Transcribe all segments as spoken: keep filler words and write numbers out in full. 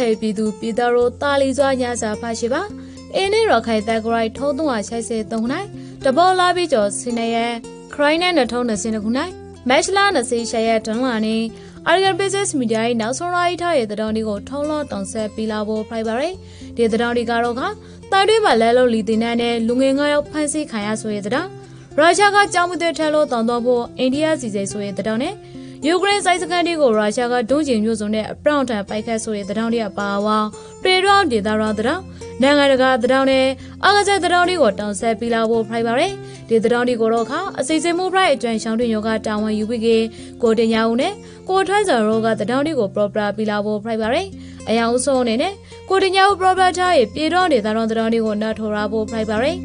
ခေပီသူပီတာရိုတာလီစွာညာစာဖရှိပါအင်းနေရခိုင်တက်ဂရိုက်ထုံးသုံးအားရှိစေသုံးနိုင်တဘောလာပြီးကျော်စနေရဲ့ခရိုင်းနဲ့နှထုံးနဲ့စနေခုနိုင်မက်လာနစီရှရဲ့တန်လာနေအာရဂန်ဘစ်နက်မီဒီယာရဲ့နောက်ဆုံးရိုက်ထားတဲ့တောင်ဒီကိုထုံးလောတောင်ဆက်ပြီးလာဖို့ဖိုက်ပါရယ်ဒီတောင်ဒီကတော့ကတိုင်တွေမှာလဲလို့လီတင်နဲ့လူငယ်ငါရောက်ဖန်ဆီးခံရဆိုတဲ့တောင်ရုရှားကကြောင်မှုတွေထဲလို့တောင်တော့ဖို့အိန္ဒိယစီစိဆိုတဲ့တောင်နဲ့ယူကရိန်းစိုက်စကန်တွေကိုရုရှားကဒုံးကျည်မျိုးစုံနဲ့အပြောင်းထန်ပိုက်ခတ်ဆိုတဲ့တောင်တွေကပါဝါပြေရောင်းဒေသရောင်းတောင်နိုင်ငံတကာတောင်နဲ့အာကစားတောင်တွေကိုတောင်ဆက်ပြီးလာဖို့ဖိုက်ပါရယ်ဒီတောင်တွေကိုတော့ခအစီအစဉ်မှုဖိုက်အကျွမ်းရှောင်းတွင်ယောဂတာဝန်ယူပြီးကိုတင်ညာဦးနဲ့ကိုထွန်းစော်ရောကတောင်တွေကိုပရောပရာပြီးလာဖို့ဖိုက်ပါရယ်အယောင်အစုံအနေနဲ့ကိုတင်ညာဦးပရောပရာထားရဲ့ပြေရောင်းဒေသရောင်းတောင်တွေကိုနှတ်ထိုးရဖို့ဖိုက်ပါရယ်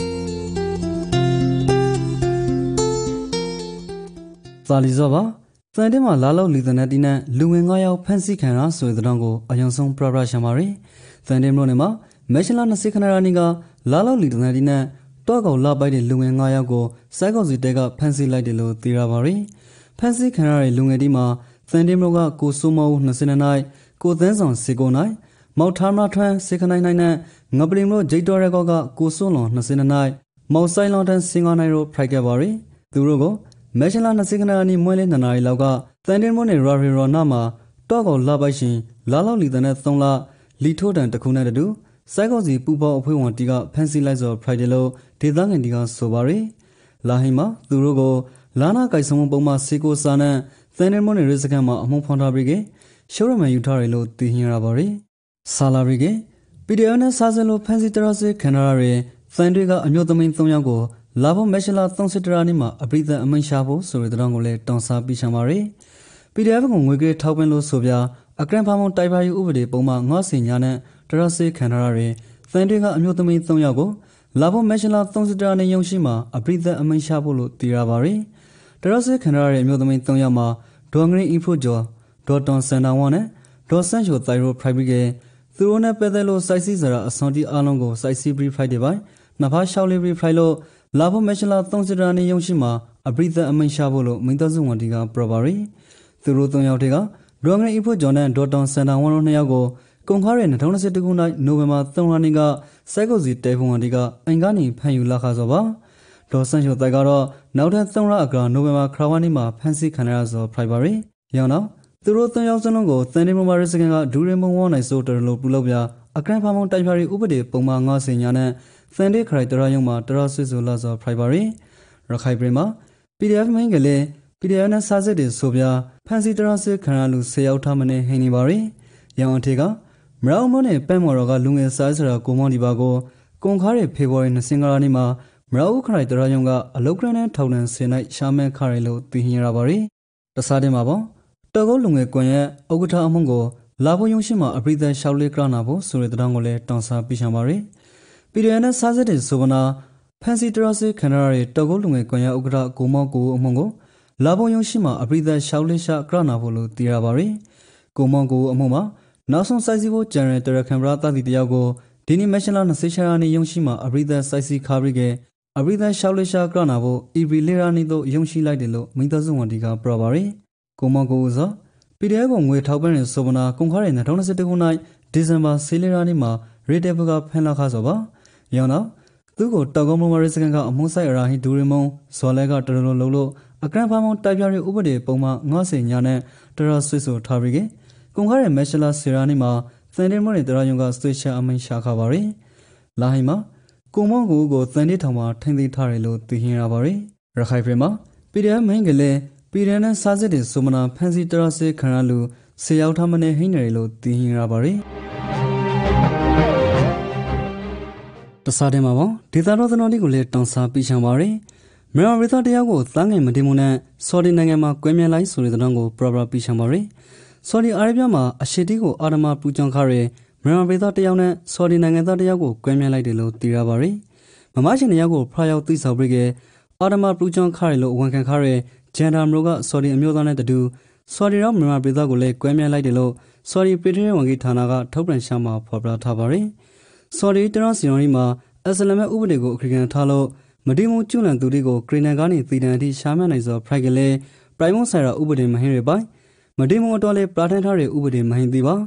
သာလီဇောပါစံတင်မှာလာလောက်လီသနဲ့တီနဲ့လူငယ်ငါးယောက်ဖန်ဆီးခံရဆိုတဲ့တောင်ကိုအယုံဆုံးပရပရရှာမာရီစံတင်မြို့နယ်မှာမက်ရှလာနှစ်စိခဏရာနီကလာလောက်လီသနဲ့တီနဲ့တောက်ကောင်လာပိုက်တဲ့လူငယ်ငါးယောက်ကိုစိုက်ကောင်စီတဲကဖန်ဆီးလိုက်တယ်လို့သိရပါရီဖန်ဆီးခံရတဲ့လူငယ်တီမှာစံတင်မြို့ကကိုစိုးမဦးနှစ်စနေနိုင်ကိုသန်းဆောင်စေကိုနိုင်မောက်ထားမထွန်းစေခနိုင်နိုင်နဲ့ငပလင်မြို့ဂျိတ်တော်ရဲကောကကိုစွန်းလွန်နှစ်စနေနိုင်မောက်ဆိုင်လောင်တန်းစင်ကာနိုင်တို့ဖိုက်ခဲ့ပါရီသူတို့ကိုမက်ရှလာနှစ်စိခဏရာနီမွဲလေးနှစ်နာရီလောက်ကစံတင်မြို့နယ်ရာရီရောနာမှာတောက်ကောင်လာပိုက်ရှင်လာလောက်လီသနဲ့သုံးလလီထိုးတန်တစ်ခုနဲ့တူစိုက်ကောစီပူပေါအဖွဲ့ဝင်တီကဖန်ဆီးလိုက်ဆိုဖရိုက်တယ်လို့ဒေသခံတီကဆိုပါရီလာဟိမှာသူတို့ကိုလာနာကိုက်ဆောင်ပုံမှာစေကိုစာနဲ့စန်နယ်မွန်နယ်ရစ်စကန်မှာအမှုဖော်ထားပြီးကရှိုးရမယ်ယူထားတယ်လို့သိဟင်ရပါရီဆာလာရီကပီဒီအန်နဲ့စာစလိုဖန်ဆီးတရစေခန္ဓာရယ်စန်တွေကအမျိုးသမီးသုံးယောက်ကိုလာဖို့မက်ရှလာသုံးစစ်တရာနီမှာအပိသက်အမိန့်ရှာဖို့ဆိုတဲ့တောင်းကိုလည်းတောင်းစားပြီးချင်ပါရီပီဒီအက်ဖ်ကိုငွေကြေးထောက်ပံ့လို့ဆိုပြအကရန်ဖာမုံတိုက်ပါယူဥပဒေပုံမှာငါးစင်ညာနဲ့တရစေခန္ဓာရယ်စန်တွေကအမျိုးသမီးသုံးယောက်ကိုလာဖို့မက်ရှလာသုံးစစ်တရာနီရုံရှိမှာအပိသက်အမိန့်ရှာဖို့လို့သိရပါရီတရစေခန္ဓာရယ်အမျိုးသမီးသုံးယောက်မှာဒေါ်ငရင်းအီဖရိုဂျော်ဒေါ်တွန်စန်တာဝါနဲ့ဒေါ်ဆန်ချိုတိုင်ရိုဖရိုက်ပြီးကသူတို့နဲ့ပတ်သက်လို့စိုက်စီစရာအစွန်တီအားလုံးကိုစိုက်စီဘရီဖရိုက်တွေပိုင်းနှစ်ဖားရှောက်လေးဘရီဖရိုက်လို့လာဖို့မက်ရှလာသုံးစစ်တရာနီရုံရှိမှာအပိသက်အမိန့်ရှာဖို့လို့မိသားစုဝန်တီကပရပါရီသူတို့သုံးယောက်တည်းကဒေါ်ငရင်းအီဖရိုဂျော်နဲ့ဒေါ်တွန်စန်တာဝါတို့နှစ်ယောက်ကိုကုန်ခါရဲ့၂၀၂၁ခုနှစ်နိုဝင်ဘာသုံးရက်နေ့ကစိုက်ကုတ်စီတဲဖုန်ဝန်တီကအင်္ဂါနီဖန်ယူလာခါစောပါဒေါ်ဆန်ချိုတိုင်ကတော့နောက်ထပ်သုံးရက်အကနိုဝင်ဘာခရဝါနီမှာဖန်ဆီးခံရသောဖရိုက်ပါရီရောင်းတော့သူတို့သုံးယောက်စလုံးကိုသန်ဒီမိုမာရစ်စကန်ကဒူရင်မုံဝေါနိုင်ဆိုတော်လို့ပြုလုပ်ပြအကရန်ဖာမုံတိုက်ဖာရီဥပဒေပုံမှန်ငါးစင်ညာနဲ့သန်ဒီခရိုက်တရာယုံမှာတရာဆွေဆိုလာသောဖရိုက်ပါရီရခိုင်ပြည်မှာ ပီဒီအက်ဖ် မင်းကလေး ပီဒီအက်ဖ် နဲ့စာစစ်တွေဆိုပြဖန်စီတရာစစ်ခံရလူဆယ်ယောက်ထားမနေဟင်းနေပါရီရောင်အထေကမရောမုံနဲ့ပန်းမော်တော်ကလူငယ်စားစရာကိုမောင်ဒီပါကိုကုန်ခါးရဲ့ဖေဖော်ဝါရီနှစ်စင်္ဂါနေ့မှာမရောခရိုက်တရာယုံကအလုတ်ကရန်နဲ့ထောင်နှံစင်လိုက်ရှာမဲခါရလို့သိဟင်ရပါရီတစားတင်ပါပေါ့တော်ကုန်းလူငယ်ကွန်ရဲ့ဥက္ကဋ္ဌအမှုကိုလာဖို့ရုံရှိမှာအပရိသတ်ရှောက်လေးကရနာဖို့ဆိုတဲ့တောင်းကိုလည်းတောင်းစားပြချင်ပါရီပီဒီအက်ဖ် နဲ့စာစစ်တွေဆိုဗနာဖန်စီတရာစစ်ခံရတဲ့တော်ကုန်းလူငယ်ကွန်ရဲ့ဥက္ကဋ္ဌကိုမောကိုအမှုကိုလာဖို့ရုံရှိမှာအပရိသတ်ရှောက်လေးရှာကရနာဖို့လို့သိရပါရီကိုမောကိုအမှုမှာနောက်ဆုံးစိုက်စီဖို့ကြံရတဲ့တရခံပရာတတိတယောက်ကိုဒီနေ့မက်ရှလာနှစ်ဆရာနေရုံရှိမှာအပရိသတ်စိုက်စီခါရီကအပရိသတ်ရှောက်လေးရှာကရနာဖို့အီဘီလေရာနီတို့ရုံရှိလိုက်တယ်လို့မိသားစုဝန်တီကပြောပါရီကိုမောကိုဆိုပီဒီအက်ဖ် ကိုငွေထောက်ပံ့တဲ့ဆိုဗနာကုန်ခါးရဲ့၂၀၂၁ခုနှစ်ဒီဇင်ဘာဆေးလီရာနေ့မှာရေတက်ဘကဖန်လာခါဆိုပါရောင်းတော့သူ့ကိုတောက်ကောင်းမမရစ်စကန်ကအမှုဆိုင်အရာဟီဒူရီမုံဇော်လဲကတော်တော်လုံးလို့အကရန်ဖာမုံတိုက်ပြရဲ့ဥပဒေပုံမှန်ငါးစင်ညာနဲ့တရဆွေဆိုထားပြီးကကုန်ခါးရဲ့မက်ရှလာဆီရာနေ့မှာသန်ဒီမွန်နဲ့တရယုံကဆွေချအမိန်ရှာခါပါရီလာဟိမှာကိုမောင်ကိုကိုသန်ဒီထောင်မှာထိမ့်သိမ်းထားတယ်လို့သိဟင်ရပါရီရခိုင်ပြည်မှာပီဒီအက်ဖ် မင်းကလေးပီဒီအက်ဖ် နဲ့စာစစ်တွေဆိုမနာဖန်စီတရာစစ်ခံရလူဆယ်ယောက်ထားမနေဟိနေတယ်လို့သိဟင်ရပါရီတစားတယ်မှာပေါ့ဒေတာတော်သတော်လေးကိုလည်းတောင်းစားပြချင်ပါရီမြန်မာပြည်သားတယောက်ကိုသန်းငယ်မတင်မှုနဲ့ဆော်ဒီနိုင်ငံမှာကွဲမြဲလိုက်ဆိုတဲ့တောင်းကိုပရပရပြချင်ပါရီဆော်ဒီအာရေဗျမှာအရှိတီကိုအာရမပူချောင်ခါရဲမြန်မာပြည်သားတယောက်နဲ့ဆော်ဒီနိုင်ငံသားတယောက်ကိုကွဲမြဲလိုက်တယ်လို့သိရပါရီမမရှင်တယောက်ကိုဖရာရောက်သိဆောက်ပြီးကအာရမပူချောင်ခါရဲလို့ဝန်ခံခါရဲဂျန်ဒါမရိုကဆော်ဒီအမျိုးသားနဲ့တူဆော်ဒီရောက်မြန်မာပြည်သားကိုလည်းကွဲမြဲလိုက်တယ်လို့ဆော်ဒီပြည်ထရေးဝန်ကြီးဌာနကထုတ်ပြန်ရှာမှာဖော်ပြထားပါရီဆော်ဒီတရစီယော်ရီမှာအစ္စလာမ်ဥပဒေကိုအခရီးထားလို့မဒီမူကျွလန်သူတွေကိုဂရီနန်ကနေသီတန်အထိရှားမှန်းနိုင်သောဖရိုက်ကလေးပရိုင်မုံဆိုင်ရာဥပဒေမဟင်းတွေပိုင်းမဒီမူအတော်လေးပရာထန်ထားတဲ့ဥပဒေမဟင်းသေးပါ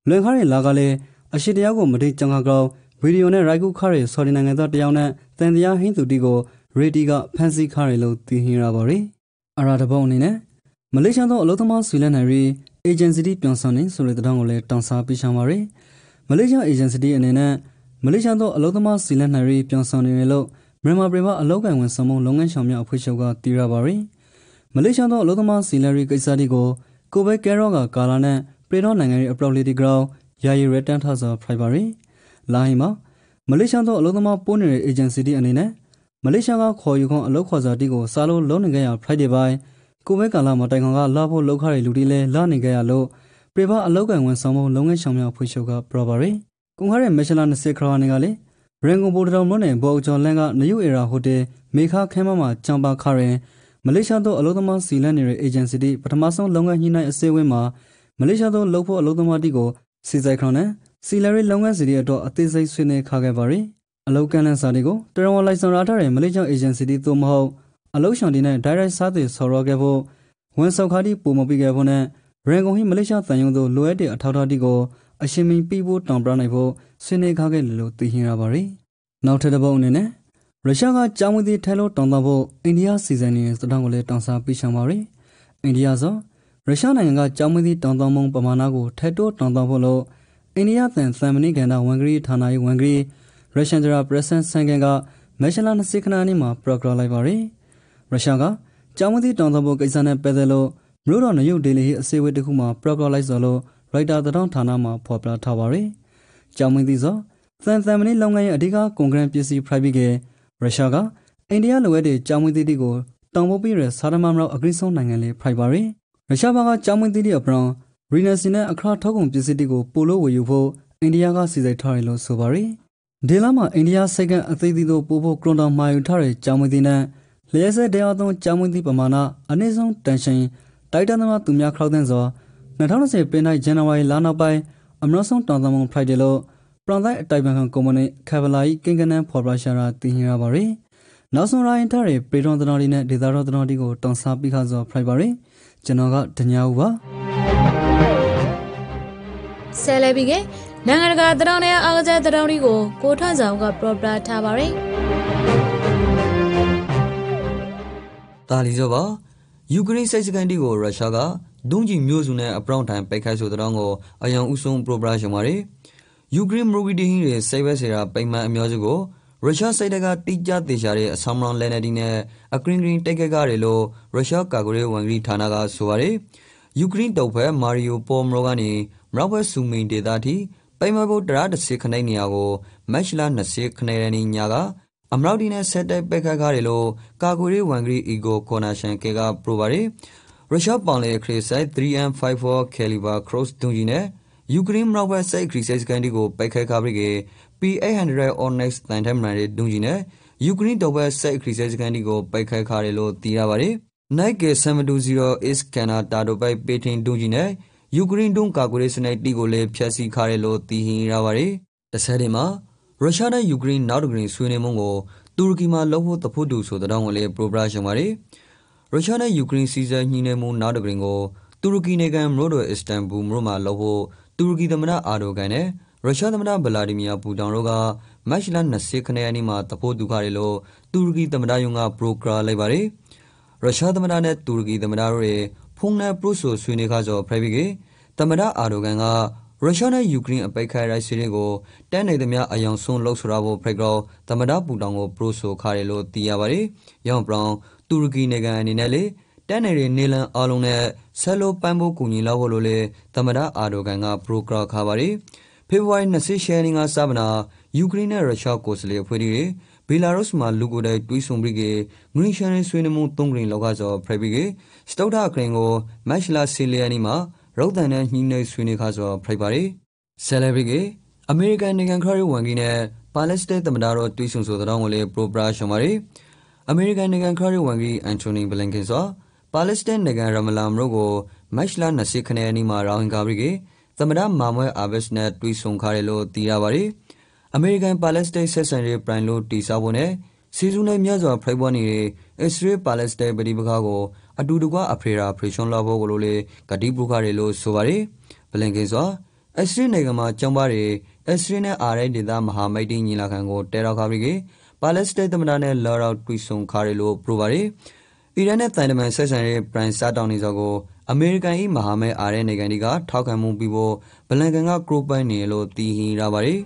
လွန်ခါရီလာကလည်းအရှိတရားကိုမတိကြံခါကောဗီဒီယိုနဲ့ရိုက်ကူခါရီဆော်ဒီနိုင်ငံသားတယောက်နဲ့တန်တရားဟင်းသူတီကိုရေတီကဖန်စီခါရီလို့သိဟင်ရပါရီအရာတပုံအနေနဲ့မလေးရှားသောအလုပ်သမားဆွေလက်နိုင်ရီအေဂျင်စီတီပြောင်းဆောင်နေဆိုတဲ့တောင်းကိုလည်းတောင်းစားပေးဆောင်ပါရီမလေးရှားအေဂျင်စီတီအနေနဲ့မလေးရှားသောအလုပ်သမားဆွေလက်နိုင်ရီပြောင်းဆောင်နေလို့မြန်မာပြည်မှာအလုပ်ကိုင်ဝန်ဆောင်မှုလုပ်ငန်းဆောင်များအဖွဲ့ချုပ်ကတည်ရပါရီမလေးရှားသောအလုပ်သမားဆွေလက်ရီကိစ္စတီကိုကိုဘဲကဲရော့ကကာလာနဲ့ပြည်တော်နိုင်ငံရဲ့အပရော်လီတီဂရောင်းယာယီရတန်ထဆာဖရိုက်ပါရီလာဟီမှာမလေးရှားသောအလုပ်သမားပိုးနေတဲ့အေဂျင်စီတီအနေနဲ့မလေးရှားကခေါ်ယူခွန်အလုပ်ခေါ်စာတီကိုစားလို့လုံးနေကြရဖရိုက်ဒေပိုင်းကိုဘဲကာလာမှာတိုင်ခွန်ကလာဖို့လောက်ခရလူတီလဲလာနေကြရလို့ပြည်ပအလုပ်ကိုင်ဝန်ဆောင်မှုလုပ်ငန်းဆောင်များဖွဲ့ချုပ်ကပရပါရီကွန်ခရဲမက်ရှလာနှစ်ခရာနေကလေရန်ကုန်ပေါ်တော်မြို့နယ်ဘောက်ကျော်လန်းကနယူအေရာဟိုတယ်မေခါခမ်းမမှာချမ်ပါခရင်မလေးရှားသောအလုပ်သမားစီလန်နေတဲ့အေဂျင်စီတီပထမဆုံးလုပ်ငန်းညှိနှိုင်းအစည်းအဝေးမှာမလေးရှားသောလုပ်ဖို့အလုပ်သမားတီကိုစီဆိုင်ခရနဲ့စီလရီလုပ်ငန်းစီတီအတွက်အသေးစိတ်ဆွေးနွေးခါခဲ့ပါရီအလုပ်ကန်လန်စာတီကိုတရဝလိုင်စန်ရထားတဲ့မလေးရှားအေဂျင်စီတီသို့မဟုတ်အလုပ်ဆောင်တီနဲ့ဒိုင်ရက်စားသည်ဆော်ရောခဲ့ဖို့ဝန်ဆောင်ခါတီပုံမပြီးခဲ့ဖို့နဲ့ရန်ကုန်ဟိမလေးရှားတန်ယုံတို့လိုအပ်တဲ့အထောက်အထားတီကိုအရှင်မင်းပြီးဖို့တောင်းပန်နိုင်ဖို့ဆွေးနွေးခါခဲ့လို့သိဟင်ရပါရီနောက်ထပ်တစ်ပုတ်အနေနဲ့ရုရှားကကြောင်းဝီတီထဲလို့တောင်းတဖို့အိန္ဒိယစီစဉ်နေတဲ့တောင်းကိုလည်းတောင်းစားပေးဆောင်ပါရီအိန္ဒိယဆိုရုရှားနိုင်ငံကကြောင်းဝီတီတောင်းတမှုပမာဏကိုထက်တိုးတောင်းတဖို့လို့အိန္ဒိယသန်သံမဏိကန္တာဝန်ဂရီဌာနရေးဝန်ဂရီရုရှားဂျရာပရက်ဆန်ဆန်ကန်ကမက်ရှလာနှစ်စိခနာနီမှာပရိုဂရမ်လိုက်ပါရီရုရှားကကြောင်းဝီတီတောင်းတဖို့ကိစ္စနဲ့ပတ်သက်လို့မြို့တော်နယူးဒေလီအစည်းအဝေးတစ်ခုမှာပရိုဂရမ်လိုက်ဆိုလို့ရိုက်တာသတင်းဌာနမှာဖော်ပြထားပါရီကြောင်းဝီတီဆိုသန်သံမဏိလုပ်ငန်းရဲ့အဓိကကွန်ဂရန်ပစ္စည်းဖရိုက်ပြီးကရုရှားကအိန္ဒိယလိုအပ်တဲ့ကြောင်းဝီတီကိုတောင်းဖို့ပြီးရစာရမမလောက်အဂရိဆုံးနိုင်ငံလေးဖရိုက်ပါရီရုရှားဘက်ကကြောင်းဝီတီအပရောင်းရီနစီနဲ့အခရာထောက်ကုန်ပစ္စည်းတွေကိုပိုလို့ဝယ်ယူဖို့အိန္ဒိယကစီစဉ်ထားတယ်လို့ဆိုပါရီဒေလာမှာအိန္ဒိယစိတ်ကအသေးသေးတို့ပို့ဖို့ကရွန်တော်မှာယူထားတဲ့ကြောင်းဝီတီနဲ့လျှက်စဲတဲ့အသုံးကြောင်းဝီတီပမာဏအနည်းဆုံးတန်ရှင်တိုက်တန်းသမားသူများခောက်တဲ့ဆို၂၀၂၀ပြည်နိုင်ဇန်နဝါရီလနောက်ပိုင်းအမရဆုံးတောင်းတမှုဖရိုက်တယ်လို့ပရန်တိုင်းအတိုင်ပင်ခံကုမ္ပဏီကဗလာယီကင်ကနန်ဖော်ပရာရှာရာတင်ဟင်ရပါရီနောက်ဆုံးရိုင်းထားတဲ့ပေရွန်တနော်ဒီနဲ့ဒေတာရောတနော်ဒီကိုတောင်းစားပြီးခါဆိုဖရိုက်ပါရီကျွန်တော်ကဒညာဦးပါဆယ်လေပြီးကနိုင်ငံတကာတရောင်းနဲ့အားကစားတရောင်းဒီကိုကိုထန့်ဆောင်ကပရိုပရာထားပါရီတာလီဆိုပါယူကရိန်းစစ်စကန်တီကိုရုရှားကဒုံးကျည်မျိုးစုနဲ့အပရောင်းထိုင်ပိတ်ခိုက်ဆိုတဲ့တောင်းကိုအယံဥဆုံးပရိုပရာရှင်ပါရီယူကရိန်းမရူဂီတီဟင်းရဲ့စိတ်ပဲစေတာပိမှန်အမျိုးစုကိုရုရှားစိတ်တကတိကျသေးရှာတဲ့အဆမ်မရွန်လက်နက်တီနဲ့အကရင်ဂရင်တိုက်ခိုက်ကြတယ်လို့ရုရှားကာကွယ်ရေးဝန်ကြီးဌာနကဆိုပါတယ်ယူကရိန်းတောက်ဖက်မာရီယိုပေါ်မရိုကနေမရောက်ဖက်ဆူမင်ဒေတာတီပိမဘုတ်တရာတစ်စစ်ခနိုင်နေရကိုမက်ရှလာနှစ်စစ်ခနိုင်ရနေညာကအမရောက်တီနဲ့ဆက်တိုက်ပိတ်ခိုက်ကြတယ်လို့ကာကွယ်ရေးဝန်ကြီးအီဂိုကော်နာရှန်ကေကပရိုပါတယ်ရုရှားပေါင်လေခရစ်ဆိုင် three M fifty-four caliber cross ဒုံးကြီးနဲ့ယူကရိန်းမရောက်ဖက်စိတ်ခရစ်ဆိုင်စကန်တီကိုပိတ်ခိုက်ကြပြီး P eight hundred Onyx တန်ထမ်းမှန်တဲ့ဒုံးကြီးနဲ့ယူကရိန်းတောက်ဖက်စိတ်ခရစ်ဆိုင်စကန်တီကိုပိတ်ခိုက်ကြတယ်လို့သိရပါတယ်။ Nike seven twenty is Canada တို့ပိုက်ပေထင်းဒုံးကြီးနဲ့ယူကရိန်းဒုံးကာကွယ်ရေးစနိုက်တီကိုလည်းဖျက်ဆီးခါတယ်လို့သိဟင်ရပါတယ်။တစ်ဆက်တည်းမှာရုရှားနဲ့ယူကရိန်းနောက်တစ်ကြိမ်ဆွေးနွေးမှုကိုတူရကီမှာလုပ်ဖို့တဖို့တူဆိုတဲ့တောင်းကိုလည်းပရိုပရာရှင်ပါတယ်။ရုရှားနဲ့ယူကရိန်းစီးစပ်ညှိနှိုင်းမှုနောက်တစ်ကြိမ်ကိုတူရကီနိုင်ငံမြို့တော်အစ္စတန်ဘူလ်မြို့မှာလုပ်ဖို့တူရကီသမ္မတအာဒိုဂန်နဲ့ရုရှားသမ္မတဗလာဒီမီယာပူတင်တို့ကမက်ရှလာနှစ်စစ်ခနဲ့အနီးမှာတဖို့တူခါတယ်လို့တူရကီသမ္မတယုံကပရိုဂရာလိုက်ပါတယ်။ရုရှားသမ္မတနဲ့တူရကီသမ္မတတို့ရဲ့ဖုန်းနဲ့ပရိုဆိုဆွေးနွေးခါကြောဖရိုက်ပြီးကသမ္မတအာဒိုဂန်ကရုရှားနဲ့ယူကရိန်းအပိတ်ခိုင်ရိုက်စီတွေကိုတန်းနေသမျှအယောင်ဆုံးလှုပ်ဆိုတာဖို့ဖရိုက်ကောသမ္မတပူတင်ကိုပရိုဆိုခါတယ်လို့သိရပါတယ်။ရောင်ပရောင်တူရကီနိုင်ငံအနေနဲ့လေတန်းနေတဲ့နေလန်အားလုံးနဲ့ဆက်လို့ပန်းဖို့ကူညီလောက်ဖို့လို့လေသမ္မတအာဒိုဂန်ကပရိုဂရာခါပါတယ်။ဖေဖော်ဝါရီtwentyရက်နေ့ကစပနာယူကရိန်းနဲ့ရုရှားကိုယ်စားလှယ်အဖွဲ့တွေဘီလာရုစ်မှာလူကိုယ်တိုင်တွေးဆုံပြီးကငရင်းရှန်ဆွေးနွေးမှုသုံးကြိမ်လောက်ကကြောဖရိုက်ပြီးကစတုတ်ထခရင်ကိုမက်ရှလာဆီလီယာနီမှာရုပ်သံနဲ့ညှိနှိုင်းဆွေးနွေးခါကြောဖရိုက်ပါတယ်။ဆယ်လေပြီးကအမေရိကန်နိုင်ငံခရီးဝန်ကြီးနဲ့ပါလက်စတိုင်းသမ္မတတို့တွေးဆုံဆိုတဲ့တောင်းကိုလည်းပရိုပရာရှင်ပါတယ်။အမေရိကန်နိုင်ငံခရီးဝန်ကြီးအန်တိုနီဘလင်ကန်ဆိုပါလက်စတိုင်းနိုင်ငံရမလာမြို့ကိုမက်ရှလာနှစ်စစ်ခနဲ့အနီးမှာရောင်းကာပြီးကသမ္မတမာမွဲအာဘက်စ်နဲ့တွေးဆုံခါတယ်လို့သိရပါတယ်။အမေရိကန်ပါလက်စတိုင်းဆက်ဆံရေးပရိုင်လို့တီစားဖို့နဲ့စီဇူနဲ့မြတ်စွာဖရိုက်ပေါ်နေတဲ့အစ္စရေးပါလက်စတိုင်းပြည်ပခါကိုအတူတကွအဖရေရာဖရီရှွန်လာဖို့ကိုလို့လေဂတိပုခါတယ်လို့ဆိုပါတယ်။ဘလင်ကင်ဆို Australia နိုင်ငံမှာကျောင်းသားတွေ Australia နဲ့ အာရဲဒေသမဟာမိတ်တင်ညီလာခံကိုတဲရောက်ခါပြီးကပါလက်စတိုင်းသမ္မတနဲ့လော်ရောက်တွေ့ဆုံခါရလို့ပြောပါတယ်။အီရန်နဲ့တိုင်တမန်ဆက်ဆံရေးပရိုင်စာတောင်နေစောကိုအမေရိကန်၏မဟာမိတ်အာရဲနိုင်ငံတွေကထောက်ခံမှုပြီးဖို့ဘလန်ကန်ကကရိုပိုင်နေလို့တည်ဟင်ရပါတယ်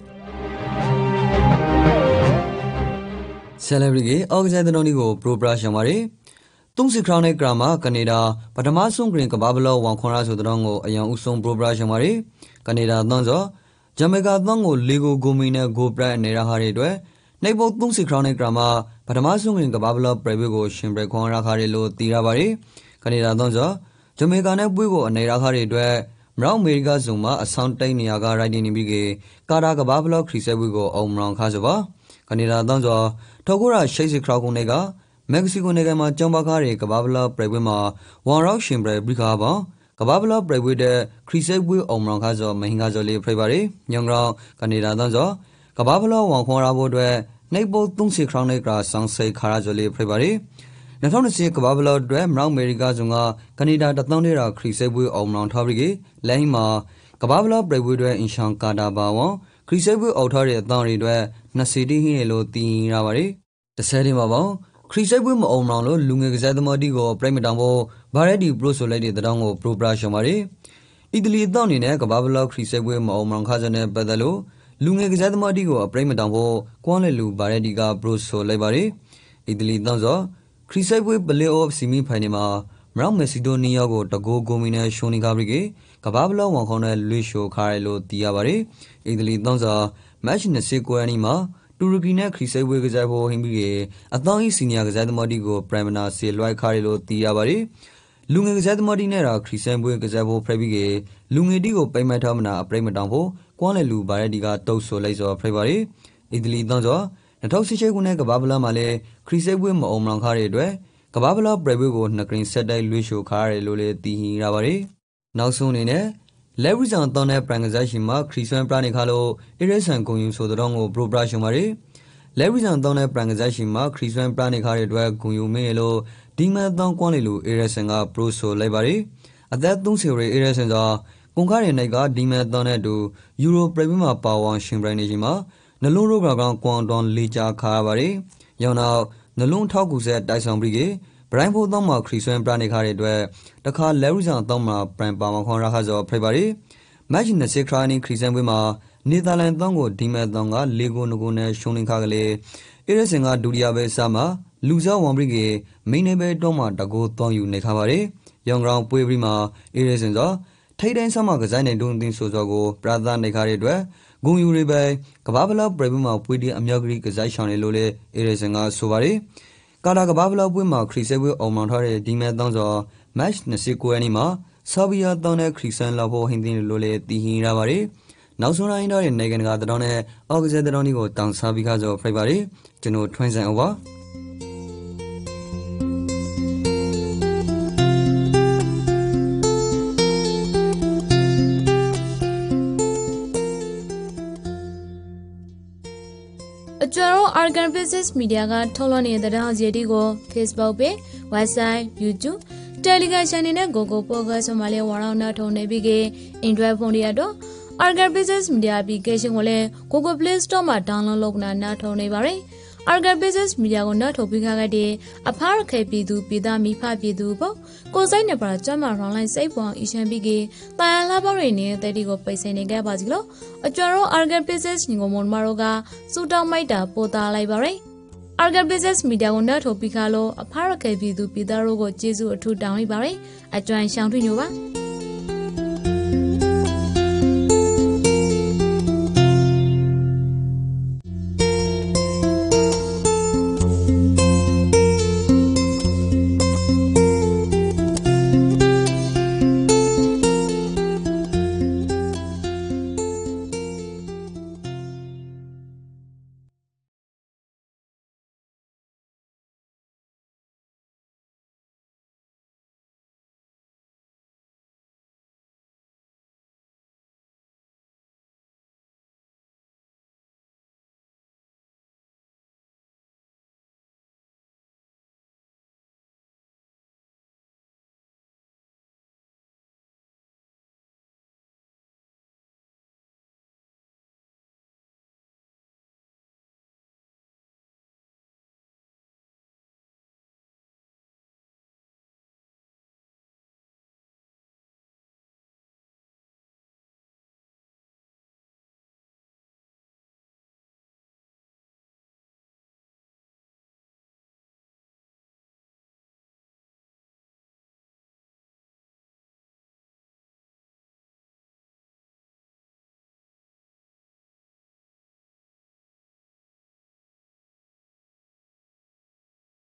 ။ Celebrity အော်ဂဇန်တတော်ဒီကိုပရိုပရာရှံပါတယ်။သုံးสิบ ခရောင်းနဲ့ဂရာမာကနေဒါပထမဆုံးဂရင်ကဘာဘလောဝန်ခွန်ရာဆိုတဲ့ကိုအယံဥဆုံးပရိုပရာရှံပါတယ်။ကနေဒါသွန်းစောဂျမေကာသွန်းကိုလေကိုဂိုမီနဲ့ဂိုပရက်နေရဟာတွေအတွက်နိုင်ဖို့သုံးสิบ ခရောင်းနဲ့ဂရာမာပထမဆုံးဂရင်ကဘာဘလောပရိဝေကိုရှင်ဘရခွန်ရာခါတွေလို့တည်ရပါတယ်။ကနေဒါသွန်းစောဂျမေကာနဲ့ပွေးကိုအနေရခါတွေအတွက်မရောက်အမေရိကဇုံမှာအဆောင်တိတ်နေရကရိုက်တင်နေပြီးကကာတာကဘာဘလောခရီးဆက်ပွေးကိုအောင်မရောင်ခါဆိုပါကနေဒါသွန်းစောထောက်ကိုရာရှိတ်စစ်ခရောင်းကုန်တွေကမက္ကဆီကိုနိုင်ငံမှာကျောင်းပါကားတွေကဘာဘလောပရိဝေမှာဝန်ရောက်ရှင်ဘရဘရိခါပေါကဘာဘလောပရိဝေတဲ့ခရီးဆက်ပွေးအောင်မရောင်ခါဆိုမဟင်ကဆိုလေးဖိပါတယ်ညောင်ကောင်ကနေဒါသွန်းစောကဘာဘလောဝန်ခွန်ရာဖို့အတွက်နိုင်ဖို့သုံးสิบ ခရောင်းနဲ့ဂရာဆောင်စိတ်ခါရဆိုလေးဖိပါတယ်၂၀၂၀ကဘာဘလောအတွက်မရောက်အမေရိကဇုံကကနေဒါတသောင်းတဲ့ရာခရီးဆက်ပွေးအောင်မရောင်ထားပြီးကလိုင်းမှာကဘာဘလောပရိဝေအတွက်အင်ရှန်ကာတာပါဝန်ခရီးဆက်ပွေးအောက်ထားတဲ့အသောင်းတွေအတွက်နှစ်စီတီဟင်းလို့တည်ရပါတယ်တစ်ဆယ်တင်ပါပေါခရီးဆက်ပွေးမအောင်မရောင်လို့လူငယ်ကစားသမားတီကိုပြိုင်မတောင်ဖို့ဘာရက်ဒီပရိုဆိုလိုက်တဲ့တောင်းကိုပရိုပရာရှံပါတယ်အီတလီအသောင်းအနေနဲ့ကဘာဘလောခရီးဆက်ပွေးမအောင်မရောင်ခါစနဲ့ပတ်သက်လို့လူငယ်ကစားသမားတီကိုအပြိုင်မတောင်ဖို့ကွမ်းလေလူဘာရက်ဒီကပရိုဆိုလိုက်ပါတယ်အီတလီအသောင်းဆိုခရီးဆက်ပွေးပလေအော့ဖ်စီမီဖိုင်နယ်မှာမရောက်မက်ဆီဒိုနီးယားကိုတကိုးဂိုမီနဲ့ရှုံးနေခါပြီးကကဘာဘလောဝန်ခေါင်းနဲ့လွေရှိုခါရလို့တည်ရပါတယ်အီတလီသောင်းစာမက်ချ်၂၉ရာနီမှာတူရကီနဲ့ခရီးဆက်ပွေးကစားဖို့ဟင်းပြီးအသောင်းဤစီနီယာကစားသမားတီကိုပရိုင်မနာဆေလွိုက်ခါရလို့တည်ရပါတယ်လူငယ်ကစားသမားတီနဲ့ရာခရီးဆက်ပွေးကစားဖို့ဖရိုက်ပြီးလူငယ်တီကိုပိမ့်မထားမနာအပြိမတောင်ဖို့ကွမ်းလေလူဘာရက်ဒီကတုတ်ဆိုလိုက်စောဖရိုက်ပါတယ်အီတလီသောင်းစာ၂၀၁၈ခုနှစ်ကဘာဘလောမှာလည်းခရီးဆက်ပွေးမအောင်မလောင်ခါရတဲ့အတွက်ကဘာဘလောပရိဝေကိုနှစ်ကရင်ဆက်တိုက်လွှေးရှိုခါရတယ်လို့လည်းတည်ဟင်ရပါတယ်။နောက်ဆုံးအနေနဲ့လက်ဝီဆောင်တောင်းတဲ့ပရန်ကစားရှင်မှာခရီးဆွမ်းပရနေခါလို့အရဆန်ဂုံယူဆိုတဲ့တော့ကိုပရိုပရာရှင်ပါတယ်။လက်ဝီဆောင်တောင်းတဲ့ပရန်ကစားရှင်မှာခရီးဆွမ်းပရနေခါတဲ့အတွက်ဂုံယူမင်းလို့ဒီမန်တောင်းကွမ်းလေလို့အရဆန်ကပရိုဆိုလိုက်ပါတယ်။အသက်သုံးဆယ်ရဲ့အရဆန်သာကုန်ကားရဲ့နိုင်ကဒီမန်တောင်းတဲ့အတူယူရိုပရိဝေမှာပါဝင်ရှင်ပရနေရှင်မှာနှလုံးရောဂါကောင်ကွန်တွန်လေးချခါရပါတယ်။ရောနောက်နှလုံးထောက်ကူဆက်တိုက်ဆောင်ပြီးကဘရိုင်းဖို့တော့မှခရီးဆွမ်းပရနေခါတဲ့အတွက်တခါလဲရီဆောင်တော့မှပရန်ပါမခွန်ရခါစောဖိပါရီမက်ချ်၂၀ခရိုင်းခရီးဆွမ်းပွဲမှာနေသာလန်တော့ကိုဒီမဲ့တော့ကလေကိုနကိုနဲ့ရှုံးနေခါကလေးအရစင်ကဒုတိယပဲစားမှာလူစားဝန်ပြီးကမိနေပဲတော့မှတကိုးတောင်းယူနေခါပါရီရောင်ကောင်ပွေးပြီးမှာအရစင်စောထိတ်တိုင်းဆမကစားနေတုံးတင်းဆိုစောကိုပရာသာနေခါတဲ့အတွက်ဂုံယူရီပဲကဘာဘလောပရိဝေမှာပွေးဒီအမြောက်ကလေးကစားရှောင်းနေလို့လေအရစင်ကဆိုပါရီကာတာကဘာဘလောပွေးမှာခရီးဆက်ပွေးအောင်မောင်ထားတဲ့ဒီမဲ့တောင်းစောမက်ချ်၂၉ရာနီမှာဆာဘီယာတောင်းတဲ့ခရီးဆန်လောက်ဖို့ဟင်းတင်းလို့လေတည်ဟင်ရပါတယ်နောက်ဆုံးတိုင်းတော့နိုင်ငံတကာတောင်းတဲ့အော်ဂဇက်တောင်းဒီကိုတောင်းစားပြီးခါစောဖိပါတယ်ကျွန်တော်ထွန်းဆန်အောင်ပါကျွန်တော် Arakan Business Media ကထုတ်လွှင့်နေတဲ့တဲ့ဟောင်းစီတီကို Facebook Page, Website, YouTube, Telegram Channel နဲ့ Google Podcast မှာလည်းဝါရောင်းနှထုံနေပြီးက Android phone တွေတော့ Arakan Business Media Application ကိုလည်း Google Play Store မှာ download လုပ်နာနှထုံနေပါတယ်။ Arakan Business Media ကိုနှထုံပြီးခါကတည်းအဖားရခဲပြည်သူပြည်သားမိဖပြည်သူပေါ့ကိုစိတ်နဲ့ပါကြမ်းမှာ online စိတ်ပေါ်အရှင်ပြီးကတာယာလာပေါရနေတဲ့တီကိုပိတ်စင်နေခဲ့ပါစီလို့အကျော်ရော Arakan Business ညီကိုမွန်မာတို့ကစူတောင်းမိုက်တာပို့သားလိုက်ပါရယ် Arakan Business Media ကိုနှထုံပြီးခါလို့အဖားရခဲပြည်သူပြည်သားတို့ကိုကျေးဇူးအထူးတောင်းလိုက်ပါရယ်အကျွမ်းရှောင်းထွညိုပါ